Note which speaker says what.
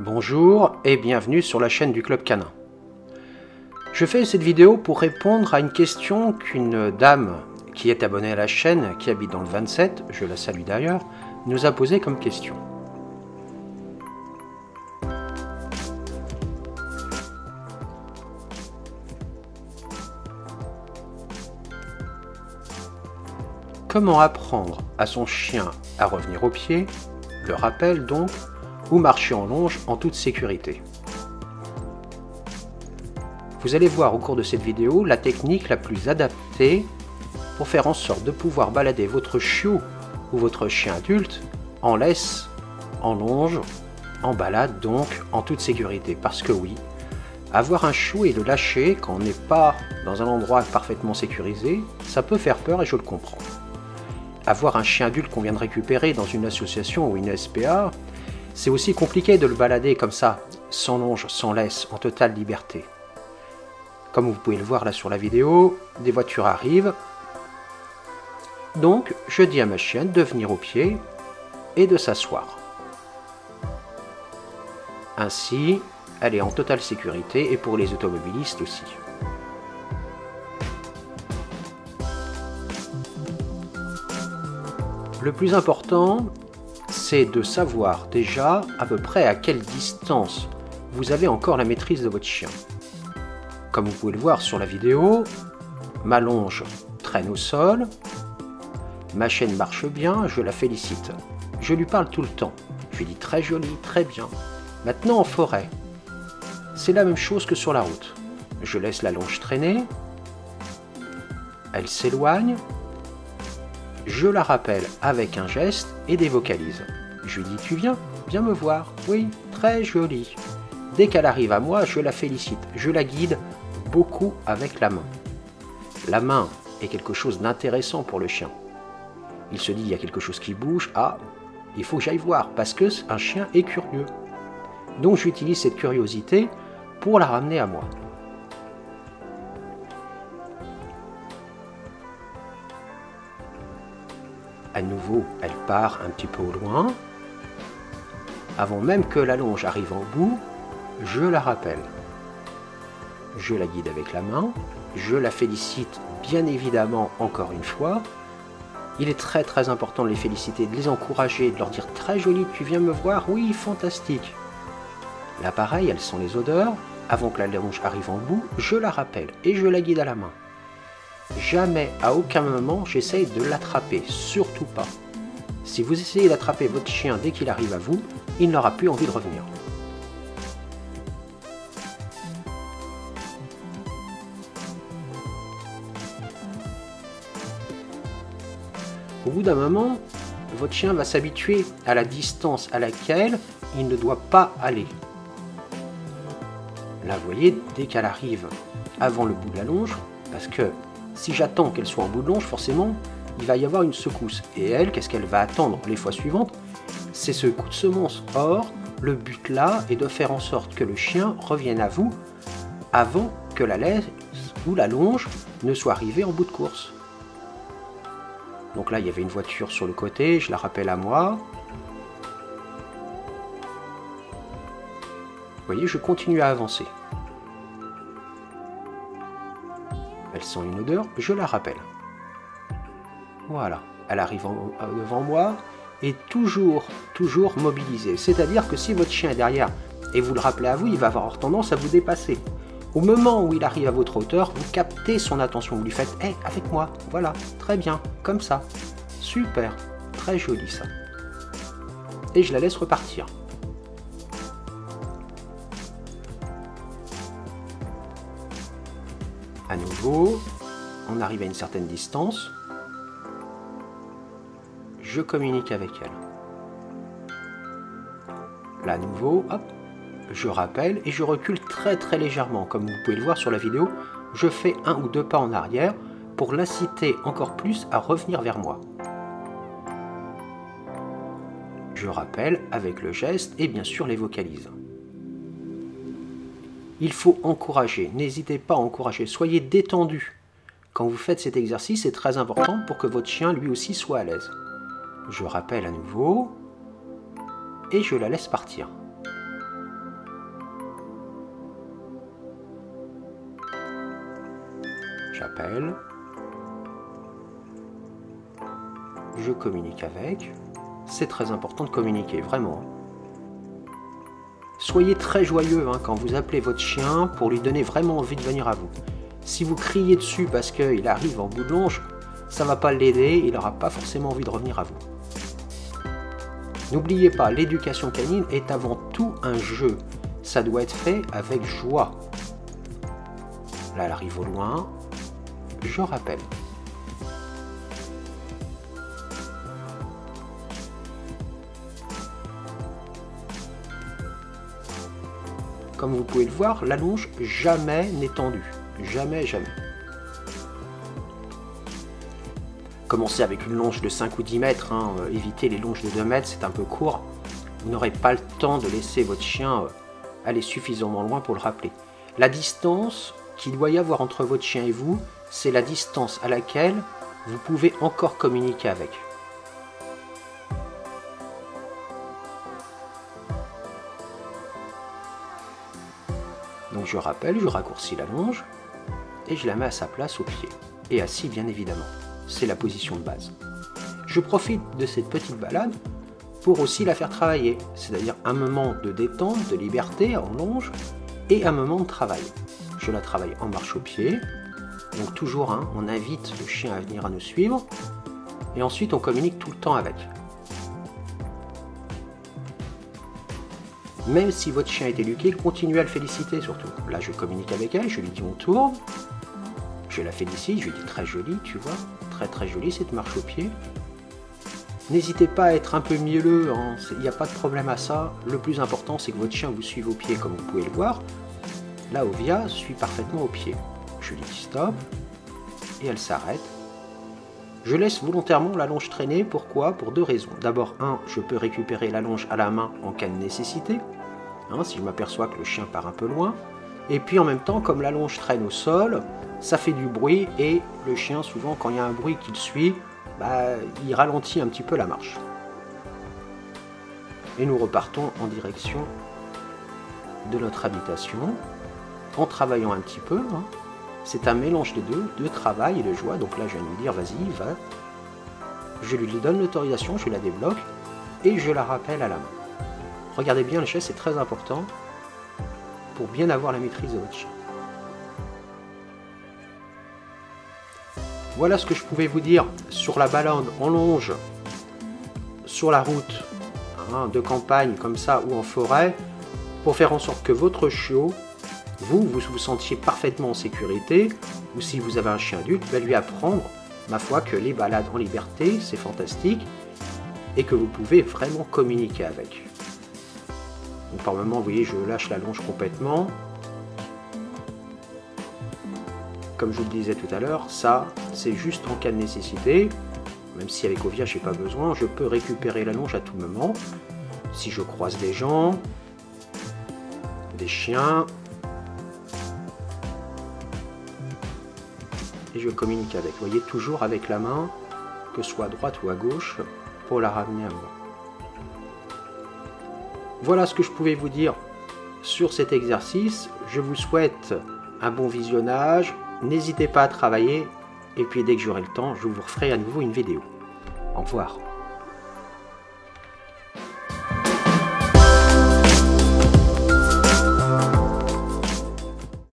Speaker 1: Bonjour et bienvenue sur la chaîne du Club Canin. Je fais cette vidéo pour répondre à une question qu'une dame qui est abonnée à la chaîne, qui habite dans le 27, je la salue d'ailleurs, nous a posé comme question. Comment apprendre à son chien à revenir au pied, le rappel donc, ou marcher en longe en toute sécurité? Vous allez voir au cours de cette vidéo la technique la plus adaptée pour faire en sorte de pouvoir balader votre chiot ou votre chien adulte en laisse, en longe, en balade donc en toute sécurité. Parce que oui, avoir un chiot et le lâcher quand on n'est pas dans un endroit parfaitement sécurisé, ça peut faire peur et je le comprends. Avoir un chien adulte qu'on vient de récupérer dans une association ou une SPA, c'est aussi compliqué de le balader comme ça, sans longe, sans laisse, en totale liberté. Comme vous pouvez le voir là sur la vidéo, des voitures arrivent. Donc, je dis à ma chienne de venir au pied et de s'asseoir. Ainsi, elle est en totale sécurité et pour les automobilistes aussi. Le plus important, c'est de savoir déjà à peu près à quelle distance vous avez encore la maîtrise de votre chien. Comme vous pouvez le voir sur la vidéo, ma longe traîne au sol, ma chienne marche bien, je la félicite. Je lui parle tout le temps, je lui dis très joli, très bien. Maintenant en forêt, c'est la même chose que sur la route. Je laisse la longe traîner, elle s'éloigne, je la rappelle avec un geste et des vocalises. Je lui dis tu viens me voir, oui, très joli. Dès qu'elle arrive à moi, je la félicite, je la guide beaucoup avec la main. La main est quelque chose d'intéressant pour le chien. Il se dit il y a quelque chose qui bouge, ah, il faut que j'aille voir parce que un chien est curieux. Donc j'utilise cette curiosité pour la ramener à moi. À nouveau, elle part un petit peu au loin. Avant même que la longe arrive en bout, je la rappelle. Je la guide avec la main, je la félicite bien évidemment encore une fois. Il est très important de les féliciter, de les encourager, de leur dire très joli, tu viens me voir, oui, fantastique. Là pareil, elles sont les odeurs. Avant que la longe arrive en bout, je la rappelle et je la guide à la main. Jamais, à aucun moment, j'essaye de l'attraper, surtout pas. Si vous essayez d'attraper votre chien dès qu'il arrive à vous, il n'aura plus envie de revenir. Au bout d'un moment, votre chien va s'habituer à la distance à laquelle il ne doit pas aller. Là, vous voyez, dès qu'elle arrive avant le bout de la longe, parce que si j'attends qu'elle soit en bout de longe, forcément, il va y avoir une secousse. Et elle, qu'est-ce qu'elle va attendre les fois suivantes? C'est ce coup de semonce. Or, le but là est de faire en sorte que le chien revienne à vous avant que la laisse ou la longe ne soit arrivée en bout de course. Donc là, il y avait une voiture sur le côté, je la rappelle à moi. Vous voyez, je continue à avancer. Elle sent une odeur, je la rappelle. Voilà, elle arrive devant moi et toujours mobilisée. C'est-à-dire que si votre chien est derrière et vous le rappelez à vous, il va avoir tendance à vous dépasser. Au moment où il arrive à votre hauteur, vous captez son attention, vous lui faites « Hey, avec moi, voilà, très bien, comme ça, super, très joli ça. » Et je la laisse repartir. À nouveau, on arrive à une certaine distance. Je communique avec elle. Là, à nouveau, hop, je rappelle et je recule très légèrement. Comme vous pouvez le voir sur la vidéo, je fais 1 ou 2 pas en arrière pour l'inciter encore plus à revenir vers moi. Je rappelle avec le geste et bien sûr les vocalises. Il faut encourager, n'hésitez pas à encourager, soyez détendu. Quand vous faites cet exercice, c'est très important pour que votre chien lui aussi soit à l'aise. Je rappelle à nouveau et je la laisse partir. rappelle. Je communique avec. C'est très important de communiquer, vraiment. Soyez très joyeux quand vous appelez votre chien pour lui donner vraiment envie de venir à vous. Si vous criez dessus parce qu'il arrive en bout de longe, ça ne va pas l'aider, il n'aura pas forcément envie de revenir à vous. N'oubliez pas, l'éducation canine est avant tout un jeu. Ça doit être fait avec joie. Là, elle arrive au loin. Je rappelle. Comme vous pouvez le voir, la longe jamais n'est tendue. Jamais, jamais. Commencez avec une longe de 5 ou 10 mètres. Évitez les longes de 2 mètres, c'est un peu court. Vous n'aurez pas le temps de laisser votre chien aller suffisamment loin pour le rappeler. La distance qu'il doit y avoir entre votre chien et vous, c'est la distance à laquelle vous pouvez encore communiquer avec. Donc je rappelle, je raccourcis la longe et je la mets à sa place au pied. Et assis bien évidemment. C'est la position de base. Je profite de cette petite balade pour aussi la faire travailler, c'est-à-dire un moment de détente, de liberté en longe et un moment de travail. Je la travaille en marche au pied, donc toujours on invite le chien à venir à nous suivre et ensuite on communique tout le temps avec. Même si votre chien est éduqué, continuez à le féliciter surtout. Là je communique avec elle, je lui dis on tourne, je la félicite, je lui dis très jolie, tu vois, très jolie cette marche au pied. N'hésitez pas à être un peu mielleux, il n'y a pas de problème à ça. Le plus important, c'est que votre chien vous suive au pied, comme vous pouvez le voir. Là, Ovia suit parfaitement au pied. Je lui dis stop, et elle s'arrête. Je laisse volontairement la longe traîner, pourquoi? Pour 2 raisons. D'abord, je peux récupérer la longe à la main en cas de nécessité, si je m'aperçois que le chien part un peu loin. Et puis en même temps, comme la longe traîne au sol, ça fait du bruit, et le chien, souvent, quand il y a un bruit qu'il suit, il ralentit un petit peu la marche. Et nous repartons en direction de notre habitation, en travaillant un petit peu. C'est un mélange des deux, de travail et de joie. Donc là, je viens de lui dire, vas-y, va. Je lui donne l'autorisation, je la débloque, et je la rappelle à la main. Regardez bien le geste, c'est très important pour bien avoir la maîtrise de votre chien. Voilà ce que je pouvais vous dire sur la balade en longe, sur la route de campagne comme ça ou en forêt, pour faire en sorte que votre chiot, vous vous sentiez parfaitement en sécurité, ou si vous avez un chien adulte, lui apprendre, ma foi, que les balades en liberté, c'est fantastique, et que vous pouvez vraiment communiquer avec. Donc par moment, vous voyez, je lâche la longe complètement. Comme je vous le disais tout à l'heure, ça, c'est juste en cas de nécessité. Même si avec Ovia, je n'ai pas besoin, je peux récupérer la longe à tout moment. Si je croise des gens, des chiens, et je communique avec. Vous voyez, toujours avec la main, que ce soit à droite ou à gauche, pour la ramener à moi. Voilà ce que je pouvais vous dire sur cet exercice. Je vous souhaite un bon visionnage. N'hésitez pas à travailler, et puis dès que j'aurai le temps, je vous referai à nouveau une vidéo. Au revoir.